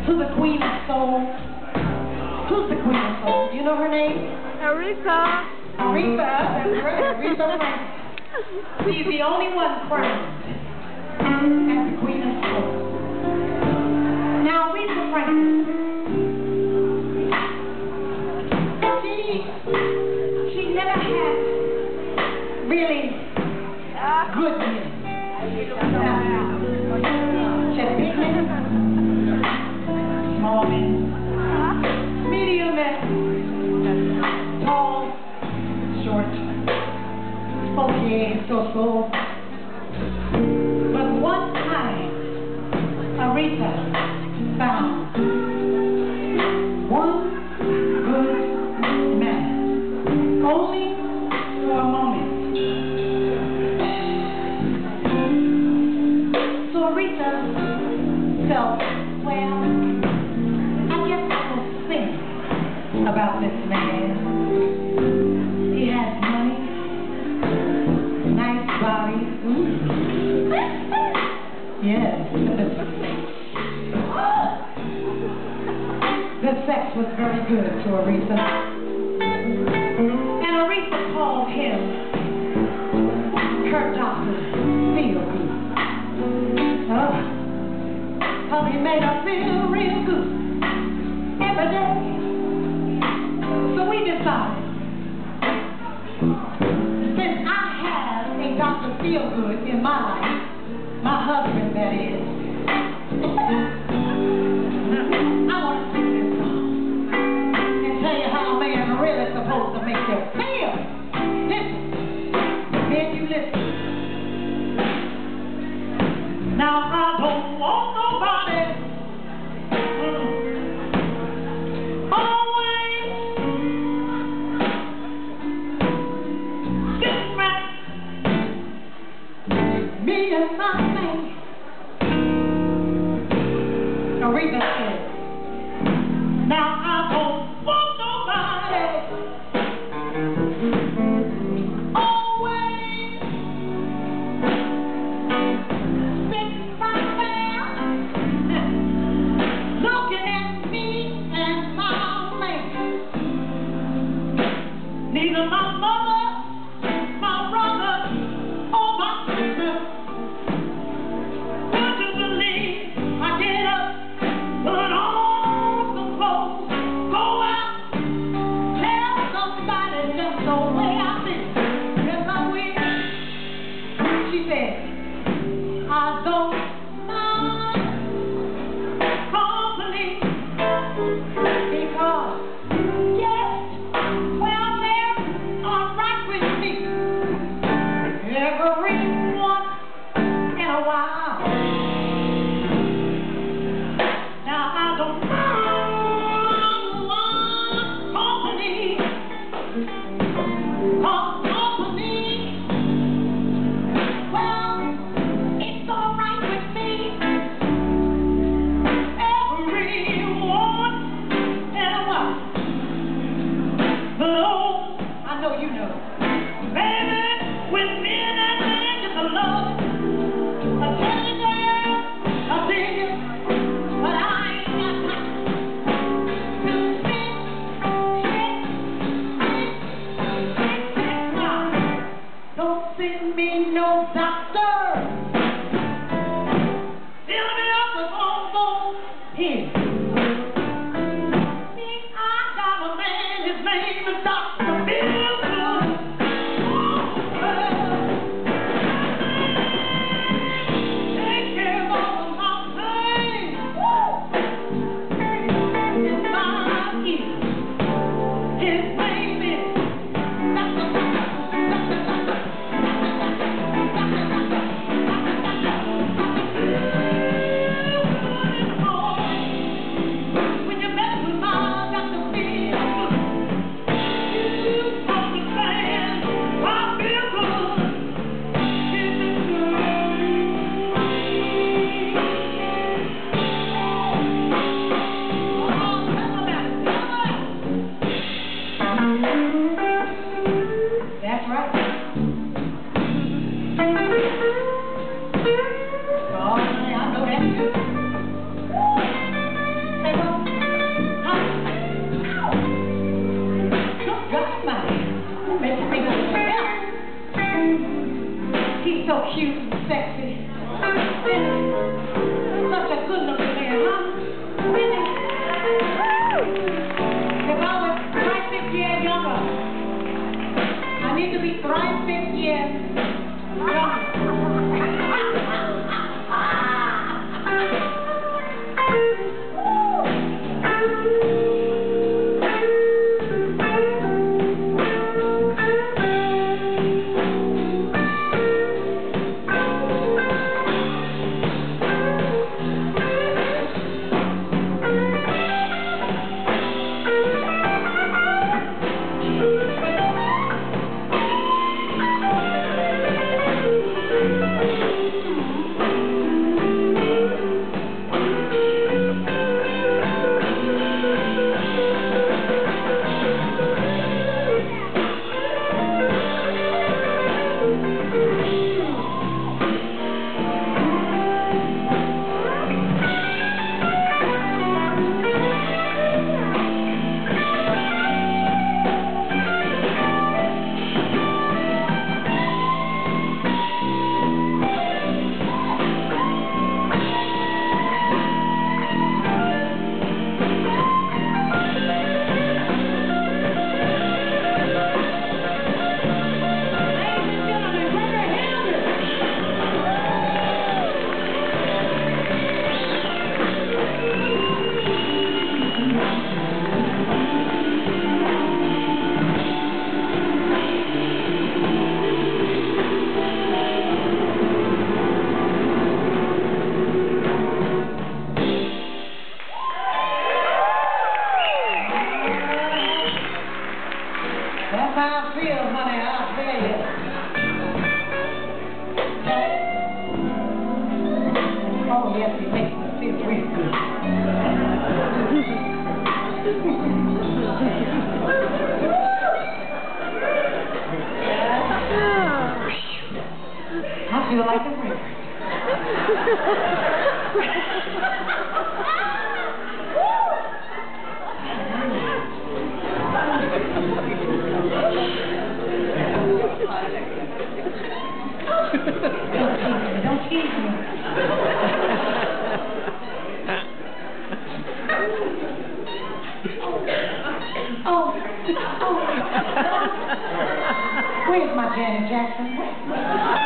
to the Queen of Soul. Who's the Queen of Soul? Do you know her name? Aretha. Aretha, that's right, Aretha Franklin. She's the only one crowned as the Queen of Soul. Now, Aretha Franklin, she never had really good men. She had big men, small men, medium men, tall, short, okay, so. But one time, Aretha found one good man, only for a moment. So Aretha felt, well, I guess I will sing about this man. He has money, nice body. Yes. The sex was very good to Aretha. And Aretha called him her Dr. Feelgood. Cause he made her feel real good every day. So we decided, since I have a Dr. Feelgood in my life, my husband, that is, I want to sing this song and tell you how a man really supposed to make you feel. Listen, then you listen. Now I don't want nobody always sitting right me and my man. Aretha said, now I don't want nobody always sitting right there looking at me and my man. Neither my mother, my brother, or my sister would you believe I get up, but makes me feel real good. I feel like a river. Don't tease me. Oh. Where's my Janet Jackson?